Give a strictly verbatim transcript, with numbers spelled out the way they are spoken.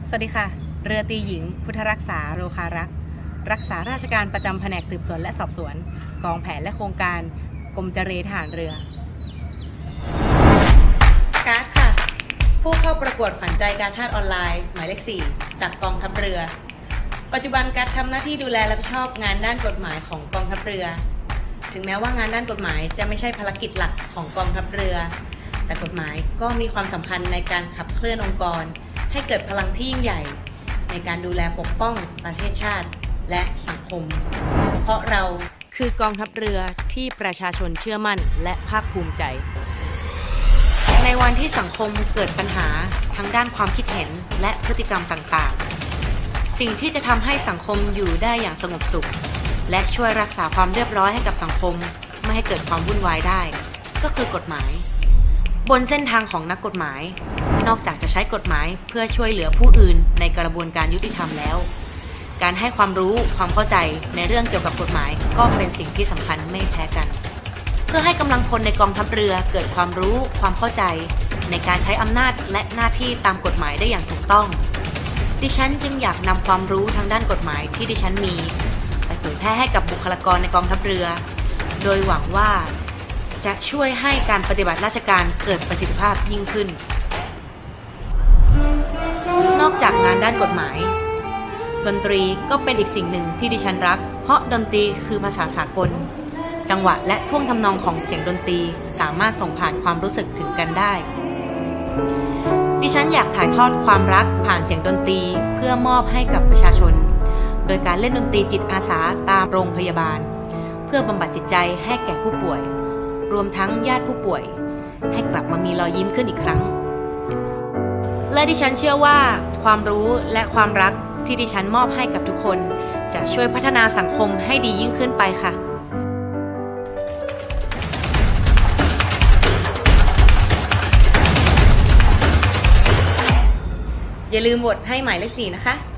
สวัสดีค่ะเรือตีหญิงพุทธรักษาโลคารักษ์รักษาราชการประจำแผนกสืบสวนและสอบสวนกองแผนและโครงการกรมเจรทหารเรือการ์ดค่ะผู้เข้าประกวดขวัญใจกาชาดออนไลน์หมายเลขสี่จากกองทัพเรือปัจจุบันการ์ดทำหน้าที่ดูแลรับผิดชอบงานด้านกฎหมายของกองทัพเรือถึงแม้ว่างานด้านกฎหมายจะไม่ใช่ภารกิจหลักของกองทัพเรือแต่กฎหมายก็มีความสำคัญในการขับเคลื่อนองค์กรให้เกิดพลังที่ยิ่งใหญ่ในการดูแลปกป้องประเทศชาติและสังคมเพราะเราคือกองทัพเรือที่ประชาชนเชื่อมั่นและภาคภูมิใจในวันที่สังคมเกิดปัญหาทั้งด้านความคิดเห็นและพฤติกรรมต่างๆสิ่งที่จะทำให้สังคมอยู่ได้อย่างสงบสุขและช่วยรักษาความเรียบร้อยให้กับสังคมไม่ให้เกิดความวุ่นวายได้ก็คือกฎหมายบนเส้นทางของนักกฎหมายนอกจากจะใช้กฎหมายเพื่อช่วยเหลือผู้อื่นในกระบวนการยุติธรรมแล้วการให้ความรู้ความเข้าใจในเรื่องเกี่ยวกับกฎหมายก็เป็นสิ่งที่สำคัญไม่แพ้กันเพื่อให้กำลังพลในกองทัพเรือเกิดความรู้ความเข้าใจในการใช้อำนาจและหน้าที่ตามกฎหมายได้อย่างถูกต้องดิฉันจึงอยากนำความรู้ทางด้านกฎหมายที่ดิฉันมีไปเผยแพร่ให้กับบุคลากรในกองทัพเรือโดยหวังว่าจะช่วยให้การปฏิบัติราชการเกิดประสิทธิภาพยิ่งขึ้นนอกจากงานด้านกฎหมายดนตรีก็เป็นอีกสิ่งหนึ่งที่ดิฉันรักเพราะดนตรีคือภาษาสากลจังหวะและท่วงทำนองของเสียงดนตรีสามารถส่งผ่านความรู้สึกถึงกันได้ดิฉันอยากถ่ายทอดความรักผ่านเสียงดนตรีเพื่อมอบให้กับประชาชนโดยการเล่นดนตรีจิตอาสาตามโรงพยาบาลเพื่อบำบัดจิตใจให้แก่ผู้ป่วยรวมทั้งญาติผู้ป่วยให้กลับมามีรอยยิ้มขึ้นอีกครั้งและดิฉันเชื่อว่าความรู้และความรักที่ดิฉันมอบให้กับทุกคนจะช่วยพัฒนาสังคมให้ดียิ่งขึ้นไปค่ะอย่าลืมโหวตให้หมายเลขสี่นะคะ